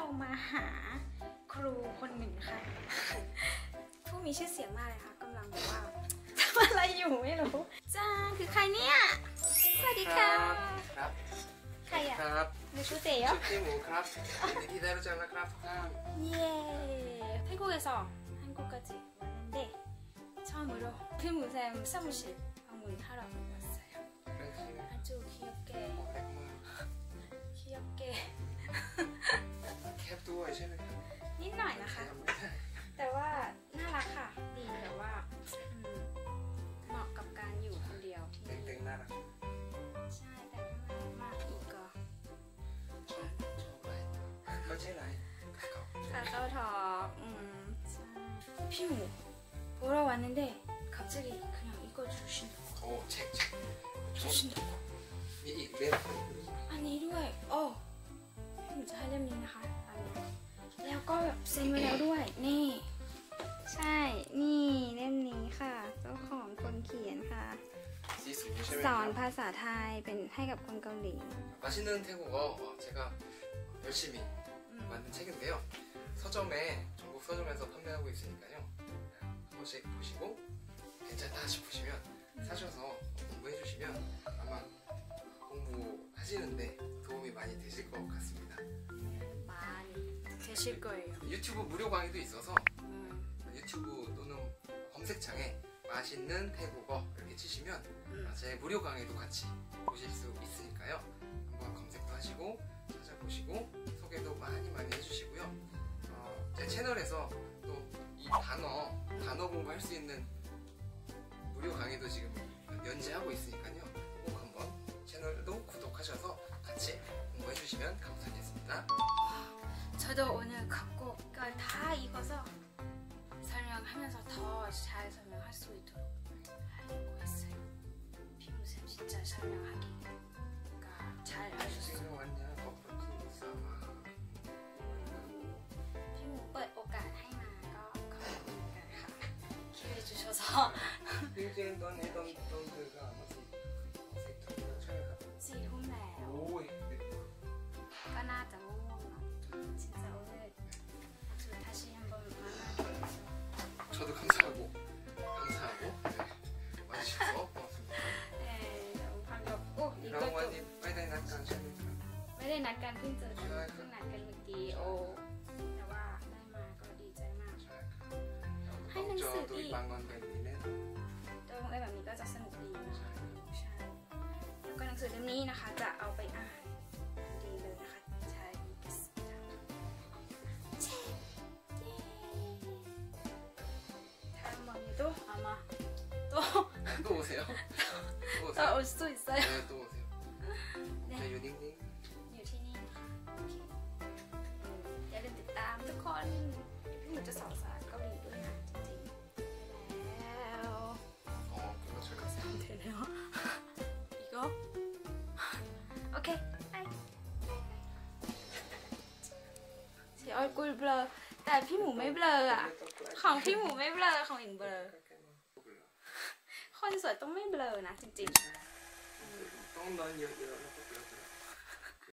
มาหาครูคนหนึ่งค่ะผู้มีชื่อเสียงมากเลยค่ะกำลังบอกว่าทำอะไรอยู่ไม่รู้จ้าคือใครเนี่ยสวัสดีค่ะครับใครอ่ะครับ 누구세요? 슈티모ครับ기다렸잖아ครับ 예 태국에서 한국까지 왔는데 처음으로 필무쌤 사무실 방문하러 왔어요. 아주 귀엽게 แคบด้วยใช่ไหมครับนิดหน่อยนะคะแต่ว่าน่ารักค่ะดีแต่ว่าเหมาะกับการอยู่คนเดียวที่เต็งๆน่ารักใช่แต่ก็น่ารักมากอีกก็ชอบไปก็ใช่ไร 카카오톡ใช่พี่หมู보러 왔는데 갑자기 그냥 이거 주신다고. โอ้เช็ค 주신다고. มีอีกเล่มอันนี้ด้วยโอ้พี่หมูจะให้เล่มนี้นะคะอันนี้แล้วก็แบบเซ็นไว้แล้วด้วยนี่ใช่นี่เล่มนี้ค่ะเจ้าของคนเขียนค่ะสีสูงใช่ไหมสอนภาษาไทยเป็นให้กับคนเกาหลี 맛있는 태국어 제가 열심히 만든 책인데요. 서점에 전국 서점에서 판매하고 있으니까요. 한 번씩 보시고 괜찮다 싶으시면 사셔서 공부해주시면 아마 공부하시는데 도움이 많이 되실 것 같습니다. 많이 되실 거예요. 유튜브 무료 강의도 있어서 유튜브 또는 검색창에 맛있는 태국어 이렇게 치시면 제 무료 강의도 같이 보실 수 있으니까요. 한번 검색도 하시고 찾아보시고 소개도 많이 해주시고요. 제 채널에서 또 이 단어 공부할 수 있는 무료 강의도 지금 연재하고 있으니까요. 꼭 한번 채널도 구독하셔서 같이 공부해주시면 감사하겠습니다. 저도 오늘 갖고 이걸 다 읽어서 설명하면서 더 잘 설명할 수 있도록 하려고 했어요. 피무쌤 진짜 설명하기가 잘 하셨어요. 왔냐? 거꾸로 싸마. พี่หมูเปิดโอกาสให้มาก็ขอบคุณเหมือนกันค่ะช่วย주셔서 이제 넌들가 아마 섹터가 촬영하고 4 ทุ่มแล้ว 오이 ก็น่าจะง่วงๆเนาะ 진짜 오늘 다시 한번 만나게 돼서 저도 감사하고 와주셔서 고맙습니다. 네 너무 반갑고 이것도 라오마님 빨리 난간 촬영했다. ไม่ได้นัดกันเพิ่งเจอกันเพิ่งนัดกันเมื่อกี้โอ้แต่ว่าได้มาก็ดีใจมาก ให้หนังสืออีก 도입방언되는 โดยบังเอิญแบบนี้ก็จะสนุกดีนะคะใช่แล้วก็หนังสือเล่มนี้นะคะจะเอาไปอ่านดีเลยนะคะใช่다음번에도 아마 또 오세요. 또 올 수 있어요. 네, 또 오세요. 네. 네, 유닝님. อยู่ที่นี่นะคะโอเคอย่าลืมติดตามทุกคนพี่หมูจะสอนภาษาเกาหลีด้วยนะจริงๆแล้ว 그거 잘 갔어요. 안 되네요. 이거 오케이 바이. 제 얼굴 블러 แต่พี่หมูไม่เบลออ่ะของพี่หมูไม่เบลอของหญิงเบลอคนสวยต้องไม่เบลอนะจริงๆ 똥 넣은 여기로